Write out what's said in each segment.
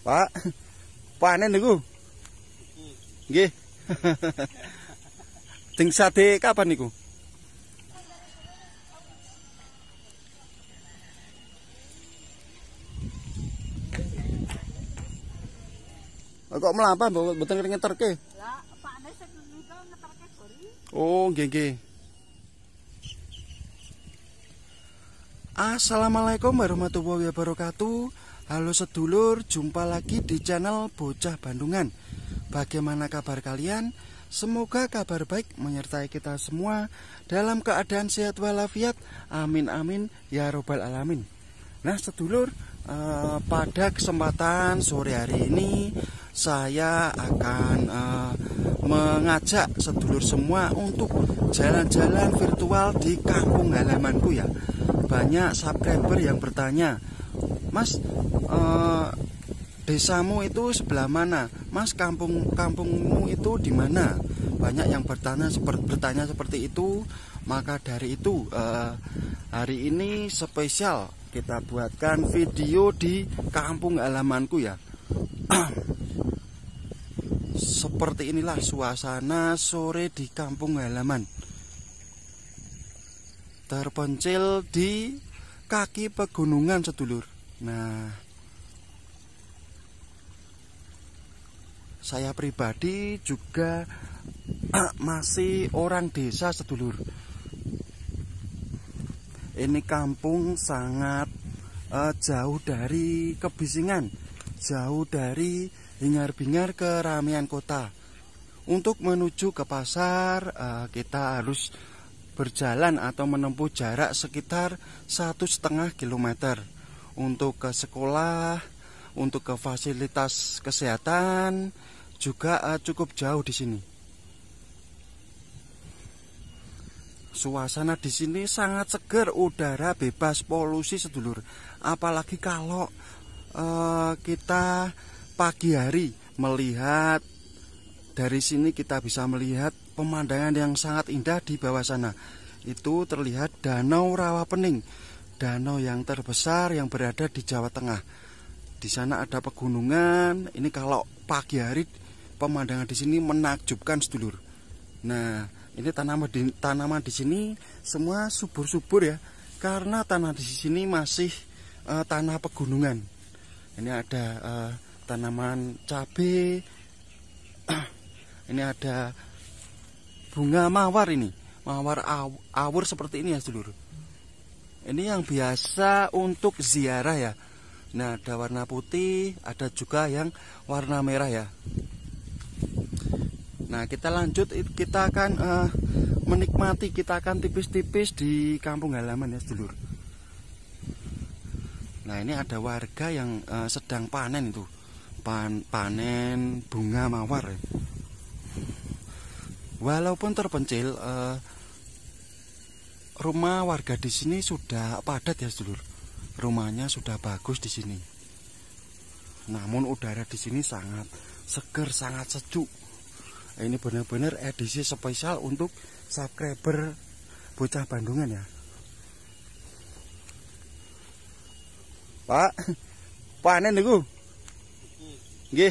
Pak, panen niku. Nggih. Ting sate kapan niku? Kok melampah mboten ngeterke? Lah, pakne sing niku ngeterke gori. Oh, nggih nggih. Assalamualaikum warahmatullahi wabarakatuh. Halo sedulur, jumpa lagi di channel Bocah Bandungan. Bagaimana kabar kalian? Semoga kabar baik menyertai kita semua dalam keadaan sehat walafiat. Amin amin ya robbal alamin. Nah sedulur, pada kesempatan sore hari ini saya akan mengajak sedulur semua untuk jalan-jalan virtual di kampung halamanku ya. Banyak subscriber yang bertanya, Mas, desamu itu sebelah mana? Mas, kampungmu itu di mana? Banyak yang bertanya seperti itu. Maka dari itu hari ini spesial kita buatkan video di kampung halamanku ya. Seperti inilah suasana sore di kampung halaman, terpencil di kaki pegunungan sedulur. Nah, saya pribadi juga masih orang desa sedulur. Ini kampung sangat jauh dari kebisingan, jauh dari hingar-bingar keramaian kota. Untuk menuju ke pasar kita harus berjalan atau menempuh jarak sekitar 1,5 kilometer. Untuk ke sekolah, untuk ke fasilitas kesehatan juga cukup jauh di sini. Suasana di sini sangat segar, udara bebas polusi sedulur. Apalagi kalau kita pagi hari melihat dari sini, kita bisa melihat pemandangan yang sangat indah di bawah sana. Itu terlihat Danau Rawapening, danau yang terbesar yang berada di Jawa Tengah. Di sana ada pegunungan. Ini kalau pagi hari pemandangan di sini menakjubkan sedulur. Nah, ini tanaman di sini semua subur-subur ya, karena tanah di sini masih tanah pegunungan. Ini ada tanaman cabai. Ini ada bunga mawar, ini mawar awur seperti ini ya sedulur. Ini yang biasa untuk ziarah ya. Nah, ada warna putih, ada juga yang warna merah ya. Nah, kita lanjut, kita akan menikmati, kita akan tipis-tipis di kampung halaman ya sedulur. Nah, ini ada warga yang sedang panen itu, panen bunga mawar ya. Walaupun terpencil, rumah warga di sini sudah padat ya sedulur. Rumahnya sudah bagus di sini. Namun udara di sini sangat segar, sangat sejuk. Ini benar-benar edisi spesial untuk subscriber Bocah Bandungan ya. Pak, panen niku. Nggih.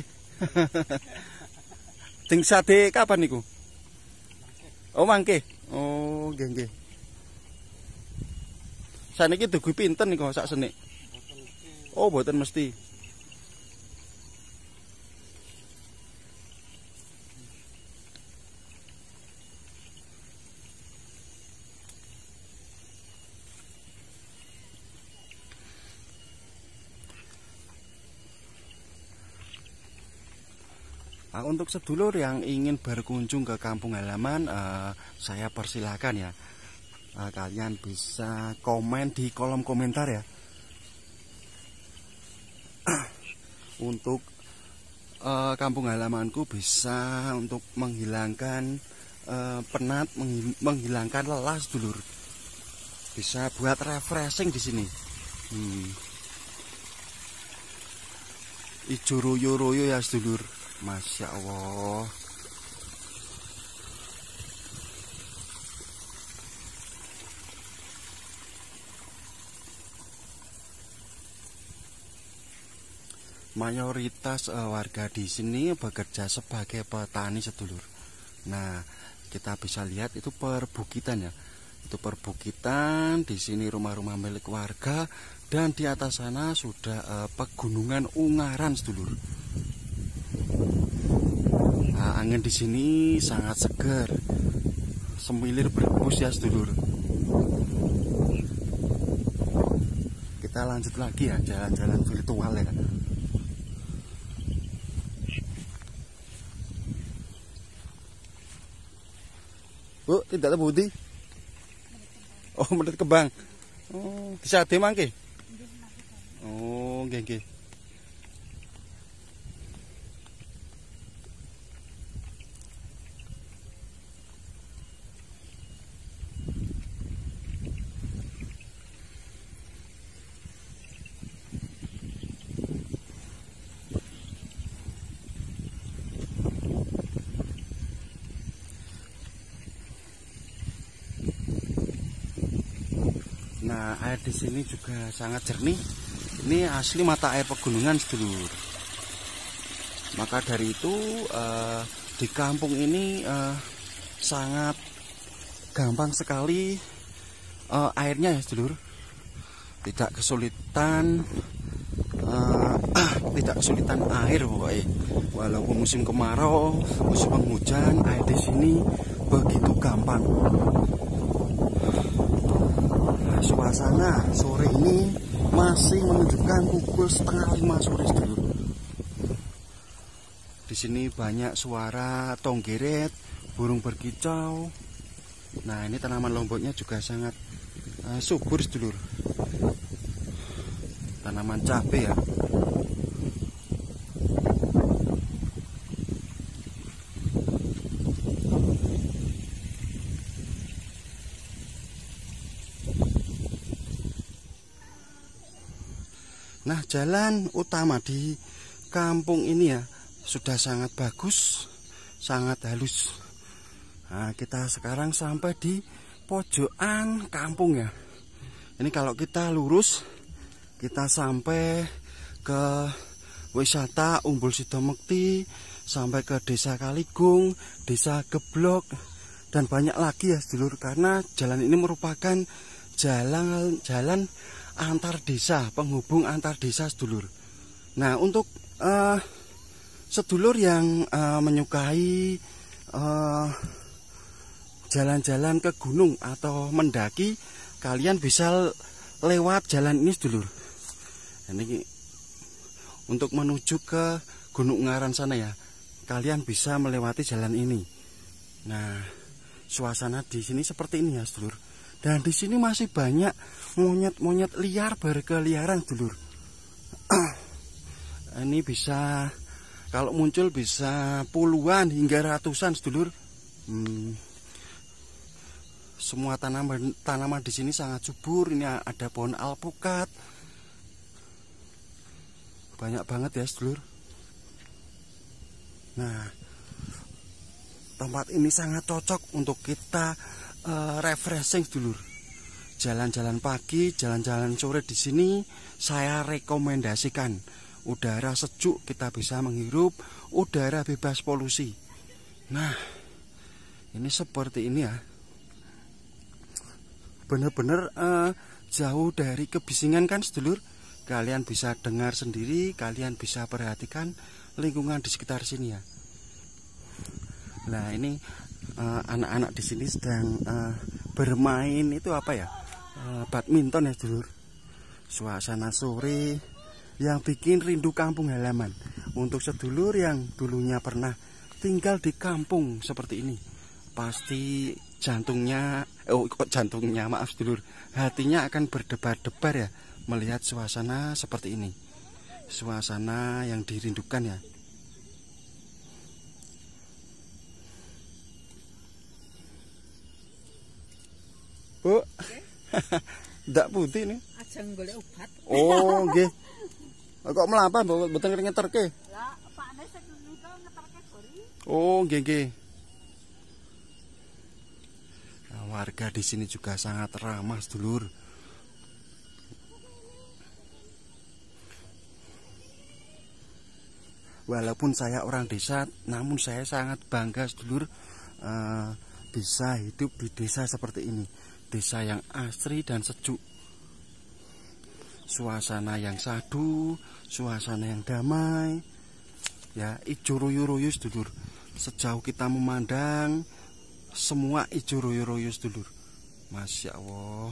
Ting sate kapan niku? Oh, mangke. Oh, nggih nggih. Saniki dugi pinten niku sak senik? Oh, mboten mesti. Untuk sedulur yang ingin berkunjung ke kampung halaman, saya persilahkan ya. Kalian bisa komen di kolom komentar ya. Untuk kampung halamanku bisa untuk menghilangkan penat, menghilangkan lelah sedulur. Bisa buat refreshing di sini. Ijo royo-royo ya sedulur. Masya Allah. mayoritas warga di sini bekerja sebagai petani sedulur. Nah, kita bisa lihat itu perbukitan ya. Itu perbukitan, di sini rumah-rumah milik warga, dan di atas sana sudah pegunungan Ungaran sedulur. Nah, angin di sini sangat segar, semilir berhembus ya sedulur. Kita lanjut lagi ya, jalan-jalan virtual ya. Bu, tidak ada budi. Oh, menit kembang. Oh, bisa mangke. Oh, nggih. Nah, air di sini juga sangat jernih. Ini asli mata air pegunungan, sedulur. Maka dari itu di kampung ini sangat gampang sekali airnya ya, sedulur. Tidak kesulitan air pokoknya. Walaupun musim kemarau, musim penghujan, air di sini begitu gampang. Suasana sore ini masih menunjukkan pukul 4:30 sore, sedulur. Di sini banyak suara tonggeret, burung berkicau. Nah, ini tanaman lomboknya juga sangat subur, sedulur. Tanaman cabai ya. Nah, jalan utama di kampung ini ya sudah sangat bagus, sangat halus. Nah, kita sekarang sampai di pojokan kampung ya. Ini kalau kita lurus, kita sampai ke wisata Umbul Sidomekti, sampai ke Desa Kaligung, Desa Geblok, dan banyak lagi ya sedulur. Karena jalan ini merupakan jalan antar desa, penghubung antar desa, sedulur. Nah, untuk sedulur yang menyukai jalan-jalan ke gunung atau mendaki, kalian bisa lewat jalan ini, sedulur. Ini untuk menuju ke Gunung Ungaran sana ya, kalian bisa melewati jalan ini. Nah, suasana di sini seperti ini ya, sedulur. Dan di sini masih banyak monyet-monyet liar berkeliaran, sedulur. Ini bisa, kalau muncul bisa puluhan hingga ratusan, sedulur. Semua tanaman di sini sangat subur. Ini ada pohon alpukat. Banyak banget ya, sedulur. Nah, tempat ini sangat cocok untuk kita refreshing, sedulur. Jalan-jalan pagi, jalan-jalan sore di sini saya rekomendasikan. Udara sejuk, kita bisa menghirup udara bebas polusi. Nah, ini seperti ini ya. Bener-bener jauh dari kebisingan kan, sedulur. Kalian bisa dengar sendiri, kalian bisa perhatikan lingkungan di sekitar sini ya. Nah, ini anak-anak di sini sedang bermain itu apa ya? Badminton ya, sedulur. Suasana sore yang bikin rindu kampung halaman. Untuk sedulur yang dulunya pernah tinggal di kampung seperti ini, pasti maaf sedulur, hatinya akan berdebar-debar ya melihat suasana seperti ini. Suasana yang dirindukan ya. Bu, ndak putih nih. Ajeng golek obat. Oh, nggih. Kok mlampah mboten ngeterke? Lah, pakne sing niku ngeterke gori. Oh, nggih. Nah, warga di sini juga sangat ramah, sedulur. Walaupun saya orang desa, namun saya sangat bangga sedulur bisa hidup di desa seperti ini. Desa yang asri dan sejuk, suasana yang sadu, suasana yang damai, ya, ijo royo-royo sedulur. Sejauh kita memandang, semua ijo royo-royo sedulur. Masya Allah.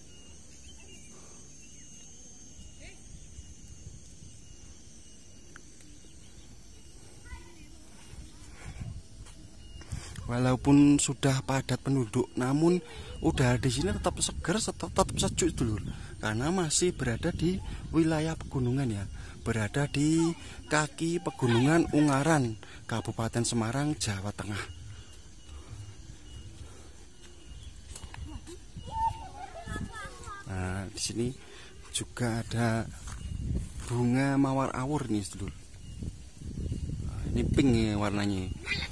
Walaupun sudah padat penduduk, namun udara di sini tetap segar, tetap sejuk dulur. Karena masih berada di wilayah pegunungan ya, berada di kaki pegunungan Ungaran, Kabupaten Semarang, Jawa Tengah. Nah, di sini juga ada bunga mawar awur nih dulur. Nah, ini pink ya warnanya.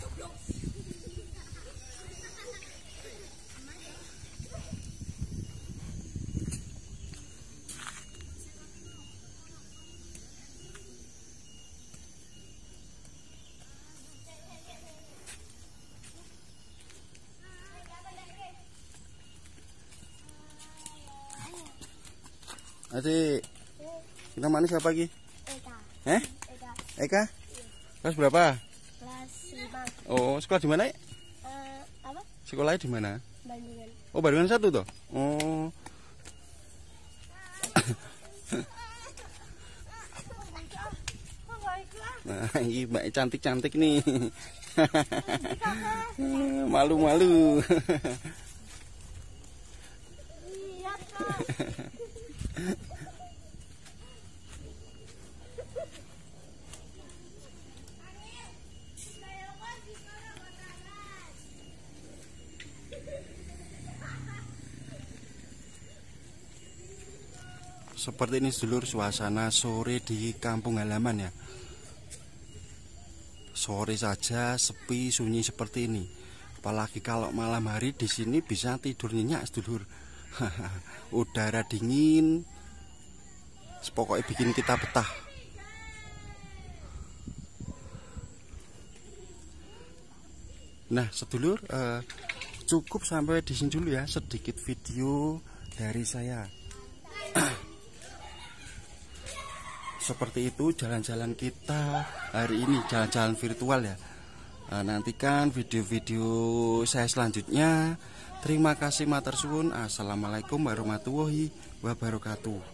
Adik, namanya siapa lagi? Eka. Eka? Eka? Kelas berapa? Kelas 5. Oh, sekolah di mana? Apa? Sekolahnya di mana? Bandungan. Oh, Bandungan 1 toh? Oh. Nah, ini mbak cantik-cantik nih. Malu-malu. Iya, Kak. Seperti ini sedulur suasana sore di kampung halaman ya. Sore saja sepi sunyi seperti ini. Apalagi kalau malam hari di sini bisa tidur nyenyak sedulur. Udara dingin, pokoknya bikin kita betah. Nah sedulur, cukup sampai di sini dulu ya sedikit video dari saya. Seperti itu jalan-jalan kita hari ini, jalan-jalan virtual ya. Nantikan video-video saya selanjutnya. Terima kasih matur suwun. Assalamualaikum warahmatullahi wabarakatuh.